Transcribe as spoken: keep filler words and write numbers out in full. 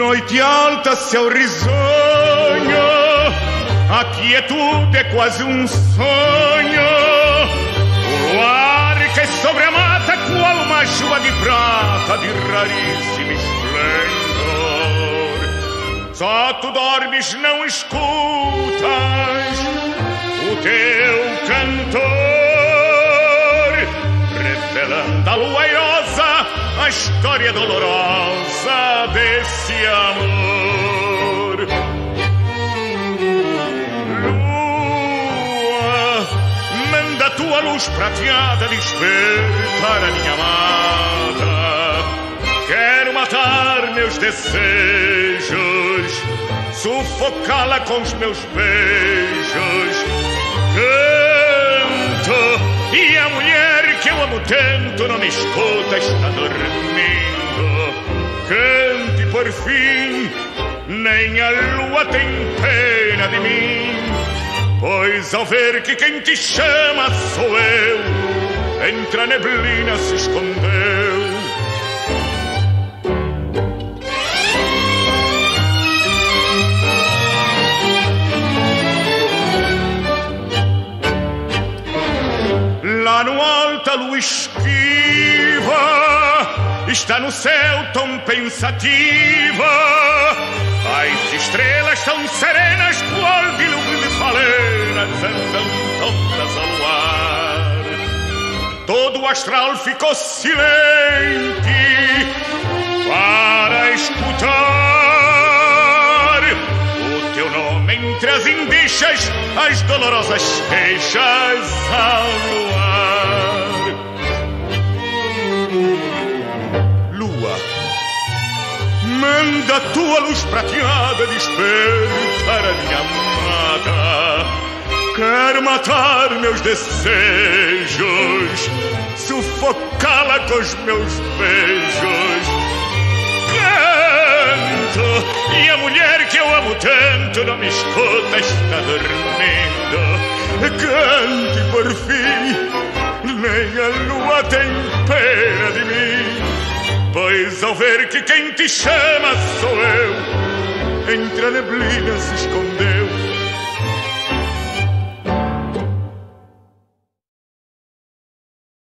Noite alta, céu risonho, a quietude é quase um sonho. O luar cai sobre a mata, qual uma chuva de prata de raríssimo esplendor. Só tu dormes, não escutas o teu cantor, revelando a lua airosa a história dolorosa desse amor. Lua, manda a tua luz prateada despertar a minha amada. Quero matar meus desejos, sufocá-la com os meus beijos. Canto, e a mulher que eu amo tanto não me escuta, está dormindo. Cante por fim, nem a lua tem pena de mim, pois ao ver que quem te chama sou eu, entre a neblina se escondeu. Lá no alto a lua esquiva está no céu tão pensativa. As estrelas tão serenas, qual dilúvio de falenas, andam todas ao luar. Todo o astral ficou silente para escutar o teu nome entre as indixas, as dolorosas queixas ao luar. Lua, manda a tua luz prateada despertar a minha amada. Quero matar meus desejos, sufocá-la com os meus beijos. Canto, e a mulher que eu amo tanto não me escuta, está dormindo. Cante por fim, nem a lua tem pena de mim, pois ao ver que quem te chama sou eu, entre a neblina se esconde.